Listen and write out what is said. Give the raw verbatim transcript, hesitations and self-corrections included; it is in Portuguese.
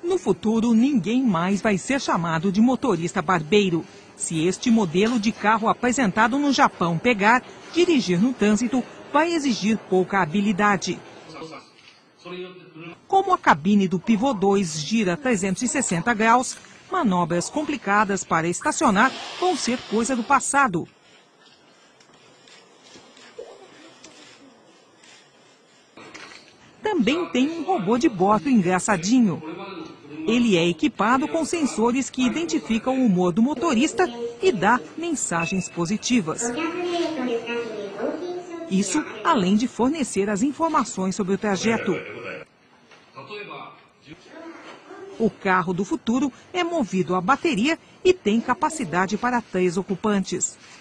No futuro, ninguém mais vai ser chamado de motorista barbeiro. Se este modelo de carro apresentado no Japão pegar, dirigir no trânsito vai exigir pouca habilidade. Como a cabine do Pivô dois gira trezentos e sessenta graus, manobras complicadas para estacionar vão ser coisa do passado. Também tem um robô de bordo engraçadinho. Ele é equipado com sensores que identificam o humor do motorista e dá mensagens positivas. Isso além de fornecer as informações sobre o trajeto. O carro do futuro é movido a bateria e tem capacidade para três ocupantes.